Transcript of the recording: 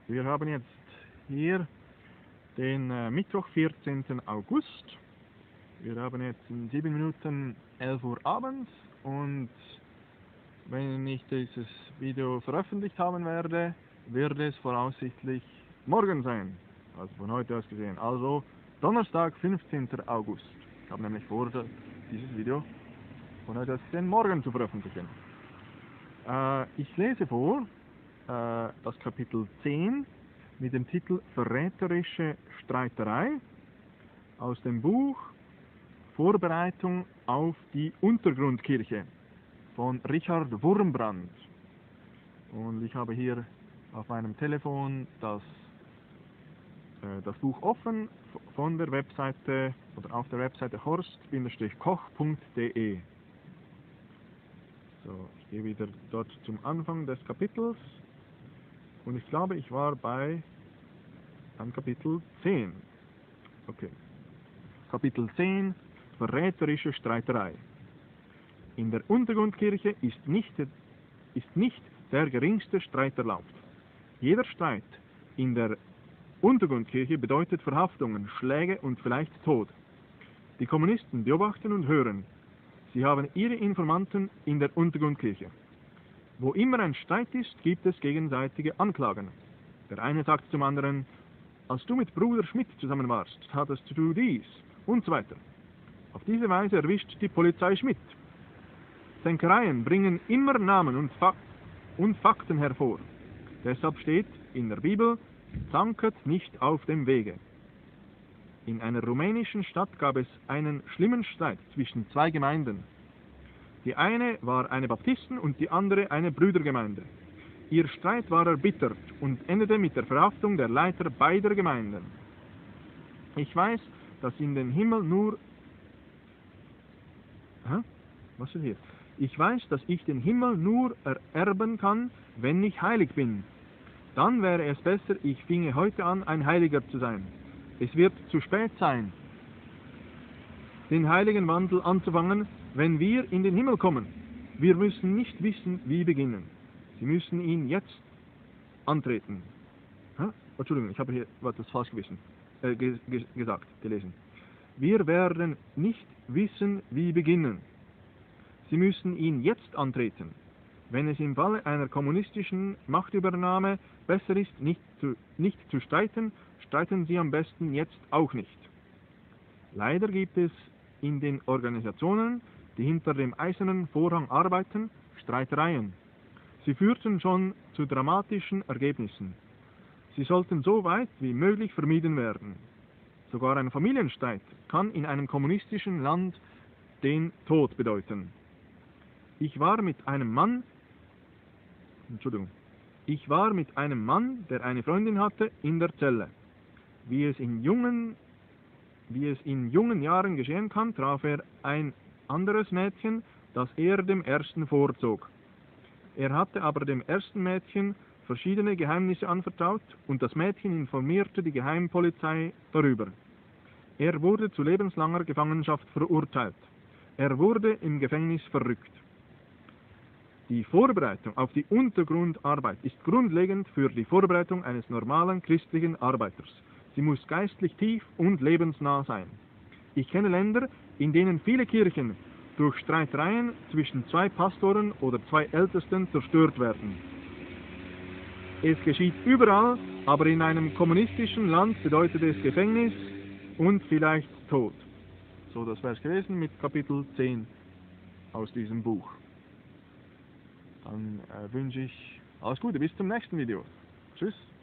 Wir haben jetzt hier den Mittwoch, 14. August. Wir haben jetzt in 7 Minuten 11 Uhr abends und wenn ich dieses Video veröffentlicht haben werde, wird es voraussichtlich morgen sein. Also von heute aus gesehen. Also Donnerstag, 15. August. Ich habe nämlich vor, dieses Video von heute aus gesehen morgen zu veröffentlichen. Ich lese vor das Kapitel 10 mit dem Titel Verräterische Streiterei aus dem Buch Vorbereitung auf die Untergrundkirche von Richard Wurmbrand. Und ich habe hier auf meinem Telefon das Buch offen von der Webseite oder auf der Webseite horst-koch.de. So, ich gehe wieder dort zum Anfang des Kapitels und ich glaube, ich war beim Kapitel 10. Okay. Kapitel 10, Verräterische Streiterei. In der Untergrundkirche ist nicht der geringste Streit erlaubt. Jeder Streit in der Untergrundkirche bedeutet Verhaftungen, Schläge und vielleicht Tod. Die Kommunisten beobachten und hören. Sie haben ihre Informanten in der Untergrundkirche. Wo immer ein Streit ist, gibt es gegenseitige Anklagen. Der eine sagt zum anderen, als du mit Bruder Schmidt zusammen warst, hattest du dies und so weiter. Auf diese Weise erwischt die Polizei Schmidt. Zänkereien bringen immer Namen und Fakten hervor. Deshalb steht in der Bibel, zanket nicht auf dem Wege. In einer rumänischen Stadt gab es einen schlimmen Streit zwischen 2 Gemeinden. Die eine war eine Baptisten- und die andere eine Brüdergemeinde. Ihr Streit war erbittert und endete mit der Verhaftung der Leiter beider Gemeinden. Ich weiß, dass ich den Himmel nur ererben kann, wenn ich heilig bin. Dann wäre es besser, ich finge heute an, ein Heiliger zu sein. Es wird zu spät sein, den heiligen Wandel anzufangen, wenn wir in den Himmel kommen. Wir müssen nicht wissen, wie beginnen. Sie müssen ihn jetzt antreten. Entschuldigung, ich habe hier etwas falsch gelesen. Wir werden nicht wissen, wie beginnen. Sie müssen ihn jetzt antreten. Wenn es im Falle einer kommunistischen Machtübernahme besser ist, nicht zu streiten, streiten Sie am besten jetzt auch nicht. Leider gibt es in den Organisationen, die hinter dem eisernen Vorhang arbeiten, Streitereien. Sie führten schon zu dramatischen Ergebnissen. Sie sollten so weit wie möglich vermieden werden. Sogar ein Familienstreit kann in einem kommunistischen Land den Tod bedeuten. Ich war mit einem Mann, der eine Freundin hatte, in der Zelle. Wie es in jungen Jahren geschehen kann, traf er ein anderes Mädchen, das er dem ersten vorzog. Er hatte aber dem ersten Mädchen verschiedene Geheimnisse anvertraut und das Mädchen informierte die Geheimpolizei darüber. Er wurde zu lebenslanger Gefangenschaft verurteilt. Er wurde im Gefängnis verrückt. Die Vorbereitung auf die Untergrundarbeit ist grundlegend für die Vorbereitung eines normalen christlichen Arbeiters. Sie muss geistlich tief und lebensnah sein. Ich kenne Länder, in denen viele Kirchen durch Streitereien zwischen 2 Pastoren oder 2 Ältesten zerstört werden. Es geschieht überall, aber in einem kommunistischen Land bedeutet es Gefängnis und vielleicht Tod. So, das wäre es gewesen mit Kapitel 10 aus diesem Buch. Dann wünsche ich alles Gute, bis zum nächsten Video. Tschüss.